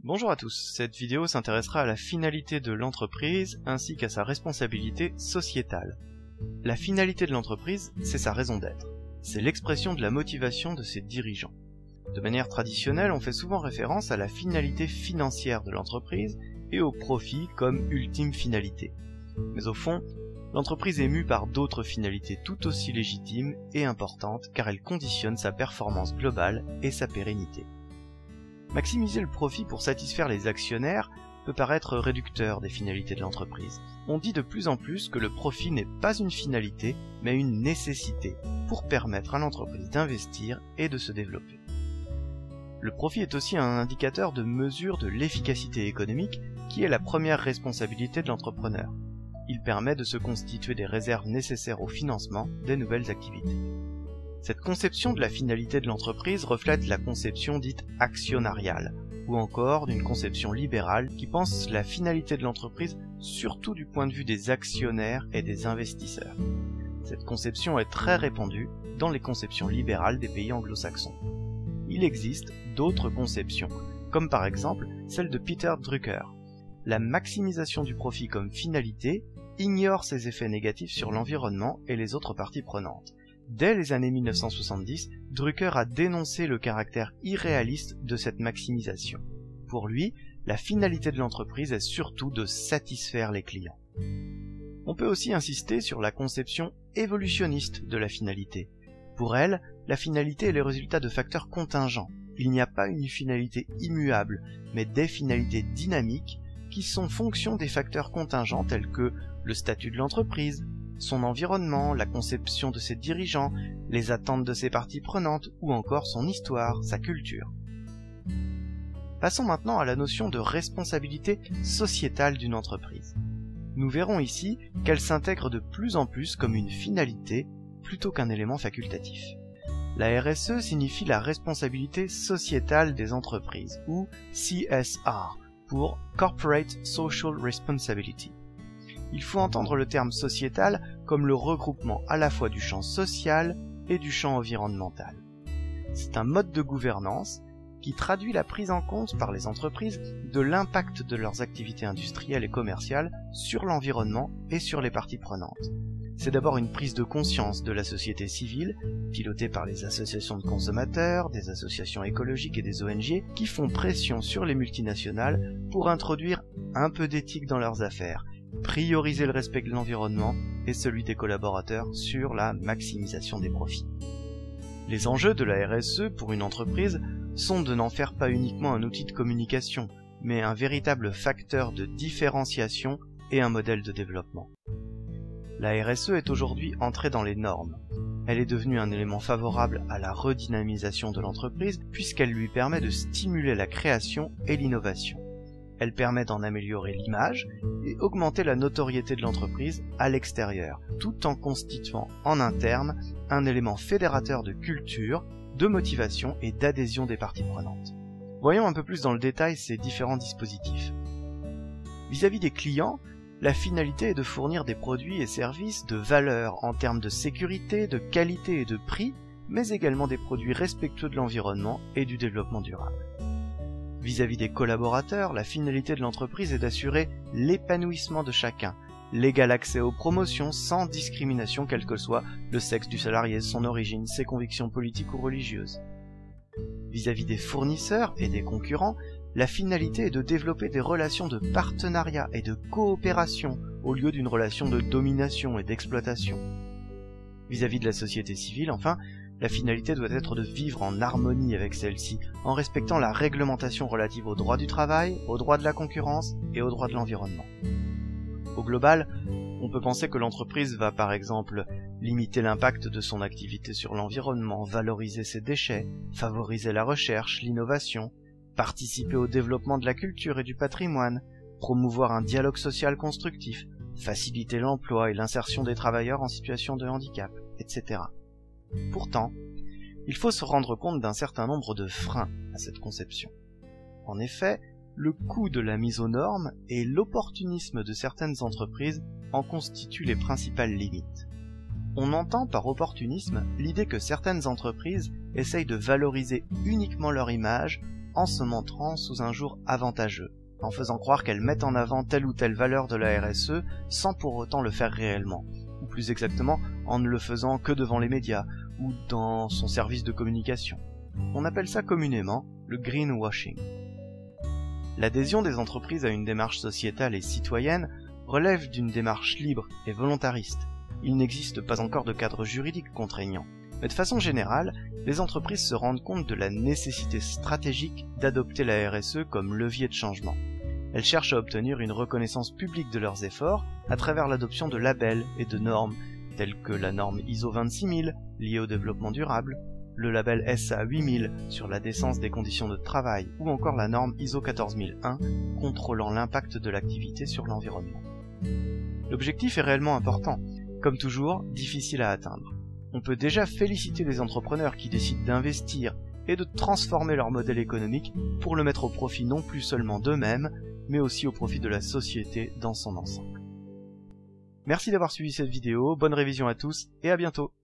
Bonjour à tous, cette vidéo s'intéressera à la finalité de l'entreprise ainsi qu'à sa responsabilité sociétale. La finalité de l'entreprise, c'est sa raison d'être. C'est l'expression de la motivation de ses dirigeants. De manière traditionnelle, on fait souvent référence à la finalité financière de l'entreprise et au profit comme ultime finalité. Mais au fond, l'entreprise est mue par d'autres finalités tout aussi légitimes et importantes car elles conditionnent sa performance globale et sa pérennité. Maximiser le profit pour satisfaire les actionnaires peut paraître réducteur des finalités de l'entreprise. On dit de plus en plus que le profit n'est pas une finalité, mais une nécessité pour permettre à l'entreprise d'investir et de se développer. Le profit est aussi un indicateur de mesure de l'efficacité économique qui est la première responsabilité de l'entrepreneur. Il permet de se constituer des réserves nécessaires au financement des nouvelles activités. Cette conception de la finalité de l'entreprise reflète la conception dite actionnariale, ou encore d'une conception libérale qui pense la finalité de l'entreprise surtout du point de vue des actionnaires et des investisseurs. Cette conception est très répandue dans les conceptions libérales des pays anglo-saxons. Il existe d'autres conceptions, comme par exemple celle de Peter Drucker. La maximisation du profit comme finalité ignore ses effets négatifs sur l'environnement et les autres parties prenantes. Dès les années 1970, Drucker a dénoncé le caractère irréaliste de cette maximisation. Pour lui, la finalité de l'entreprise est surtout de satisfaire les clients. On peut aussi insister sur la conception évolutionniste de la finalité. Pour elle, la finalité est le résultat de facteurs contingents. Il n'y a pas une finalité immuable, mais des finalités dynamiques qui sont fonction des facteurs contingents tels que le statut de l'entreprise, son environnement, la conception de ses dirigeants, les attentes de ses parties prenantes ou encore son histoire, sa culture. Passons maintenant à la notion de responsabilité sociétale d'une entreprise. Nous verrons ici qu'elle s'intègre de plus en plus comme une finalité plutôt qu'un élément facultatif. La RSE signifie la responsabilité sociétale des entreprises, ou CSR, pour Corporate Social Responsibility. Il faut entendre le terme sociétal comme le regroupement à la fois du champ social et du champ environnemental. C'est un mode de gouvernance qui traduit la prise en compte par les entreprises de l'impact de leurs activités industrielles et commerciales sur l'environnement et sur les parties prenantes. C'est d'abord une prise de conscience de la société civile, pilotée par les associations de consommateurs, des associations écologiques et des ONG, qui font pression sur les multinationales pour introduire un peu d'éthique dans leurs affaires, prioriser le respect de l'environnement et celui des collaborateurs sur la maximisation des profits. Les enjeux de la RSE pour une entreprise sont de n'en faire pas uniquement un outil de communication, mais un véritable facteur de différenciation et un modèle de développement. La RSE est aujourd'hui entrée dans les normes. Elle est devenue un élément favorable à la redynamisation de l'entreprise puisqu'elle lui permet de stimuler la création et l'innovation. Elle permet d'en améliorer l'image et augmenter la notoriété de l'entreprise à l'extérieur, tout en constituant en interne un élément fédérateur de culture, de motivation et d'adhésion des parties prenantes. Voyons un peu plus dans le détail ces différents dispositifs. Vis-à-vis des clients, la finalité est de fournir des produits et services de valeur en termes de sécurité, de qualité et de prix, mais également des produits respectueux de l'environnement et du développement durable. Vis-à-vis des collaborateurs, la finalité de l'entreprise est d'assurer l'épanouissement de chacun, l'égal accès aux promotions sans discrimination quel que soit le sexe du salarié, son origine, ses convictions politiques ou religieuses. Vis-à-vis des fournisseurs et des concurrents, la finalité est de développer des relations de partenariat et de coopération au lieu d'une relation de domination et d'exploitation. Vis-à-vis de la société civile, enfin, la finalité doit être de vivre en harmonie avec celle-ci, en respectant la réglementation relative aux droits du travail, aux droits de la concurrence et aux droits de l'environnement. Au global, on peut penser que l'entreprise va par exemple limiter l'impact de son activité sur l'environnement, valoriser ses déchets, favoriser la recherche, l'innovation, participer au développement de la culture et du patrimoine, promouvoir un dialogue social constructif, faciliter l'emploi et l'insertion des travailleurs en situation de handicap, etc. Pourtant, il faut se rendre compte d'un certain nombre de freins à cette conception. En effet, le coût de la mise aux normes et l'opportunisme de certaines entreprises en constituent les principales limites. On entend par opportunisme l'idée que certaines entreprises essayent de valoriser uniquement leur image en se montrant sous un jour avantageux, en faisant croire qu'elle met en avant telle ou telle valeur de la RSE sans pour autant le faire réellement, ou plus exactement en ne le faisant que devant les médias ou dans son service de communication. On appelle ça communément le greenwashing. L'adhésion des entreprises à une démarche sociétale et citoyenne relève d'une démarche libre et volontariste. Il n'existe pas encore de cadre juridique contraignant. Mais de façon générale, les entreprises se rendent compte de la nécessité stratégique d'adopter la RSE comme levier de changement. Elles cherchent à obtenir une reconnaissance publique de leurs efforts à travers l'adoption de labels et de normes telles que la norme ISO 26000 liée au développement durable, le label SA 8000 sur la décence des conditions de travail ou encore la norme ISO 14001 contrôlant l'impact de l'activité sur l'environnement. L'objectif est réellement important, comme toujours difficile à atteindre. On peut déjà féliciter les entrepreneurs qui décident d'investir et de transformer leur modèle économique pour le mettre au profit non plus seulement d'eux-mêmes, mais aussi au profit de la société dans son ensemble. Merci d'avoir suivi cette vidéo, bonne révision à tous et à bientôt.